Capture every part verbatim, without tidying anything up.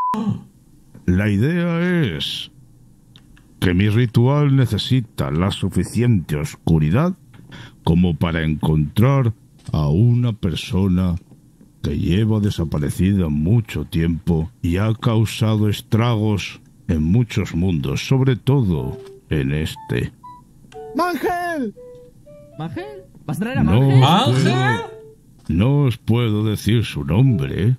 La idea es que mi ritual necesita la suficiente oscuridad como para encontrar a una persona que lleva desaparecida mucho tiempo y ha causado estragos en muchos mundos, sobre todo en este. ¡Mangel! ¿Mangel? ¿Vas a traer a No Mangel? os puedo, no os puedo decir su nombre.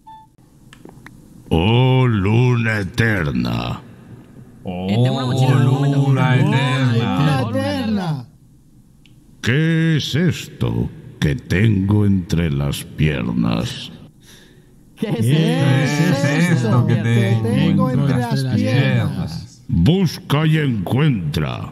Oh, Luna Eterna. Oh, Eh, tengo una mochila, un momento. Luna ¡La Eterna. eterna! ¿Qué es esto que tengo entre las piernas? ¿Qué es ¿Qué eso? es esto que que tengo tengo entre entre las las piernas? piernas? Busca y encuentra.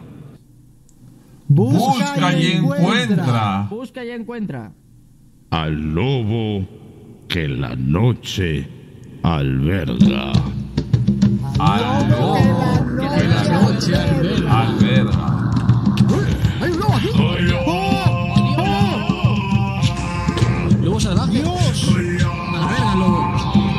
Busca y encuentra. Busca y encuentra. Al lobo que la noche alberga. Al lobo Que la noche alberga. alberga. ¡Hay un lobo aquí! Lobo salvaje. ¡Dios! A la verga, lobo.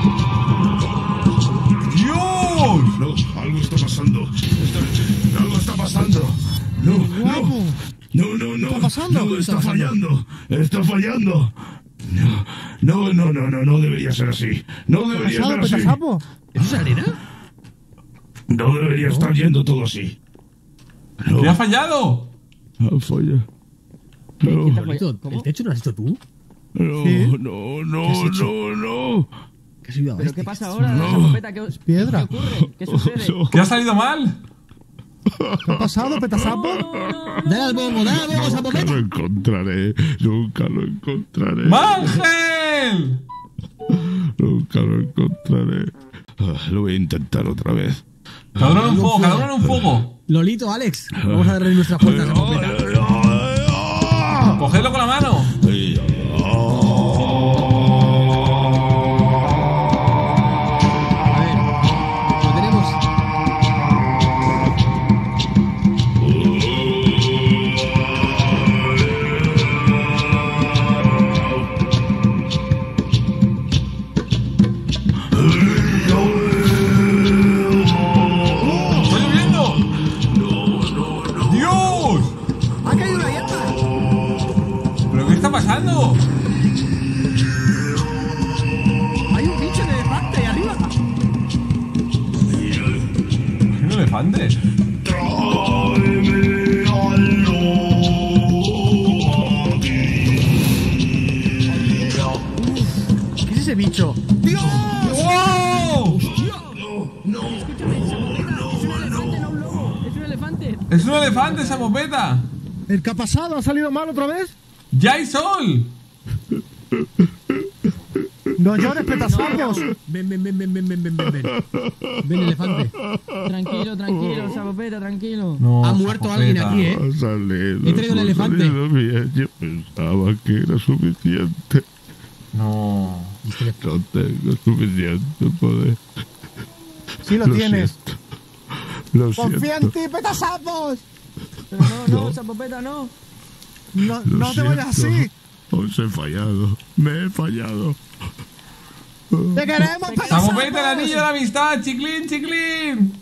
¡Dios! No, algo está pasando. Está- algo está pasando. No, Guapo. no, no, no. ¿Qué está pasando? No, ¿Qué está está pasando? fallando. Está fallando. No, no, no, no, no, no debería ser así. No debería ¿Pasado, ser así. petasapo? ¿Eso es arena? No debería estar yendo todo así. No, ¿Qué ha fallado? ha fallado. ¿Qué- No, qué te Bolito, falla? ¿Cómo? ¿el techo lo has hecho tú? no, ¿Sí? no, ¿Qué has no, hecho? no, no. ¿Qué has subido a ¿Pero este? qué pasa ahora? No. Chapopeta, ¿qué, piedra. ¿Qué ocurre? ¿Qué sucede? No. ¿Qué ha salido mal? ¿Qué ha pasado, petasapo? Dale al bombo, dale al bombo, Nunca Sapopeta. lo encontraré. Nunca lo encontraré. ¡Mangel! Nunca lo encontraré. Ah, lo voy a intentar otra vez. Cada uno en un fuego, cada uno en un fuego. Lolito, Alex, vamos a darle nuestras puertas a Sapopeta. Cogedlo con la mano. Ay, ah. A ver, lo tenemos. ¡Estoy lloviendo! ¡Dios! ¡Ha caído una llanta! ¿Pero qué está pasando? Hay un bicho de elefante ahí arriba. ¿Es un elefante? ¿Qué es ese bicho? ¡Wow! Es un elefante. ¡Es un elefante, Sapopeta! ¿El que ha pasado ha salido mal otra vez? ¡Ya hay sol! No llores, petasapos. Ven, ven, ven, ven, ven, ven, ven, ven, ven. Ven, elefante. Tranquilo, tranquilo, Chapopeta, tranquilo. No, Ha muerto alguien aquí, ¿eh? Ha salido, He traído el ha elefante. salido bien. Yo pensaba que era suficiente. No. No tengo suficiente poder. Sí lo, Lo tienes. siento. Lo ¡Confía en siento. ti, petasapos! Pero no, no, No. Chapopeta, no. No, Lo no te vayas siento. así. Os he fallado. Me he fallado. ¡Te queremos, petasapos! ¡Sapopeta, el anillo de la amistad! ¡Chiclín, chiclín!